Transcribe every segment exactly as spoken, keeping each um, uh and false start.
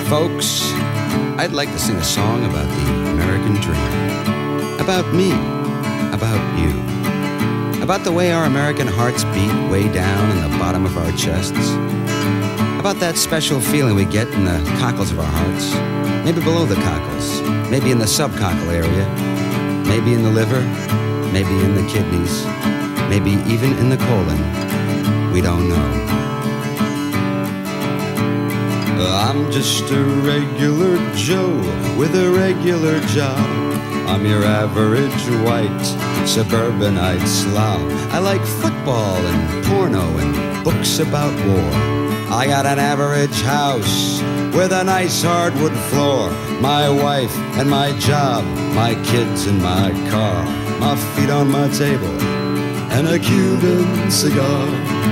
folks, I'd like to sing a song about the American dream. About me, about you. About the way our American hearts beat way down in the bottom of our chests. About that special feeling we get in the cockles of our hearts. Maybe below the cockles, maybe in the subcockle area, maybe in the liver, maybe in the kidneys, maybe even in the colon. We don't know. I'm just a regular Joe with a regular job. I'm your average white suburbanite slob. I like football and porno and books about war. I got an average house with a nice hardwood floor. My wife and my job, my kids and my car, my feet on my table and a Cuban cigar.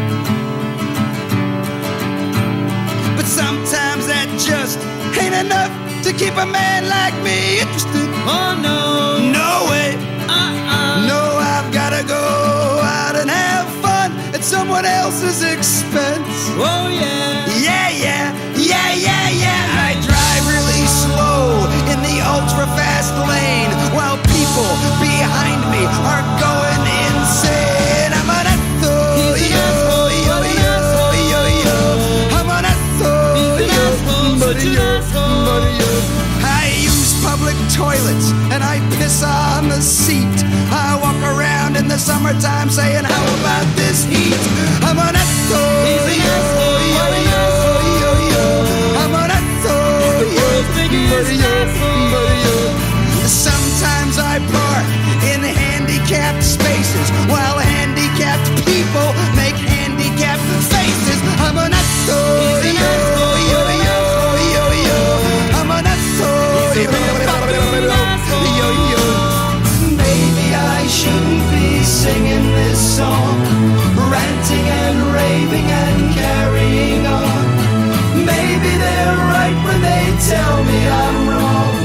But sometimes that just ain't enough to keep a man like me interested. Oh no, no way, uh-uh. No, I've gotta go out and have fun at someone else's expense. Oh yeah, yeah, yeah, yeah, yeah, yeah. I drive really slow in the ultra fast lane while people behind me are going insane. I'm an asshole, yo, yo, yo, yo, yo. I'm an asshole, yo, buddy, yo, buddy, yo. I use public toilets and I piss on the seat. I walk around in the summertime saying, how about this heat? I'm an asshole, yo, yo, yo, yo, yo. I'm an asshole, yo, buddy, yo, buddy, yo. Sometimes I park in handicapped spaces while handicapped people make handicapped faces. I'm an asshole, yo, yo, yo, yo, yo. I'm an asshole, yo, yo, yo. Maybe I shouldn't be singing this song, ranting and raving and carrying on. Maybe they're right when they tell me I'm wrong.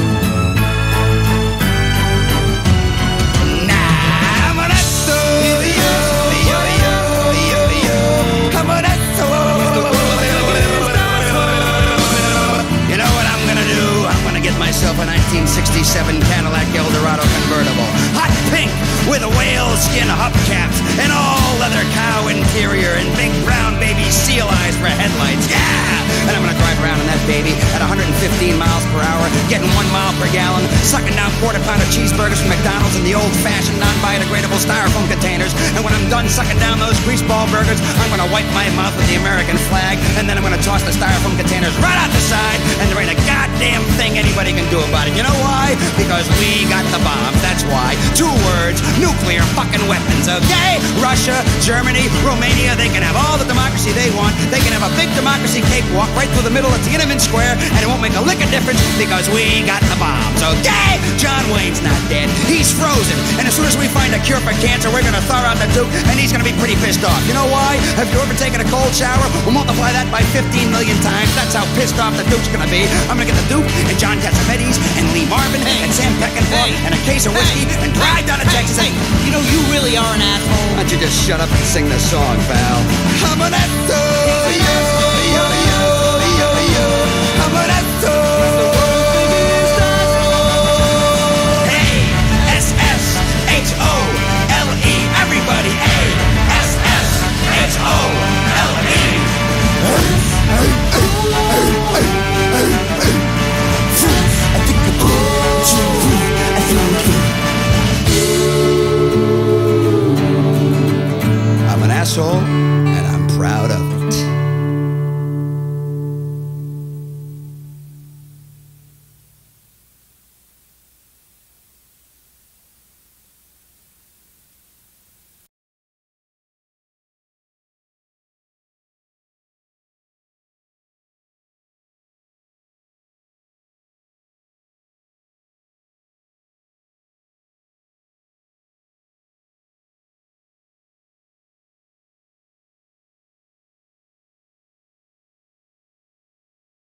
Myself a nineteen sixty-seven Cadillac Eldorado convertible, hot pink with whale skin hubcaps and all leather cow interior and big brown baby seal eyes for headlights. Yeah! And I'm gonna drive around in that baby at one hundred fifteen miles per hour, getting one mile per gallon, sucking down quarter pounder cheeseburgers from McDonald's in the old-fashioned non-biodegradable styrofoam containers. And when I'm done sucking down those greaseball burgers, I'm gonna wipe my mouth with the American flag, and then I'm gonna toss the styrofoam containers right out the side, and there ain't a goddamn thing anybody can do about it. You know why? Because we got the bombs, that's why. Two words, nuclear fucking weapons, okay? Russia, Germany, Romania, they can have all the democracy they want. They can have a big democracy cakewalk right through the middle of Tiananmen Square, and it won't make a lick of difference because we got the bombs, okay? John Wayne's not dead, he's frozen, and as soon as we find a cure for cancer, we're gonna thaw out the Duke, and he's gonna be pretty pissed off. You know why? Have you ever taken a cold shower? We'll multiply that by fifteen million times. That's how pissed off the Duke's gonna be. I'm gonna get the Duke and John Cassavetes and Lee Marvin hey. and Sam Peckinpah hey. and a case of whiskey hey. and drive down to hey. Texas. Hey, you know, you really are an asshole. Why don't you just shut up and sing the song, pal? I'm an asshole, yo.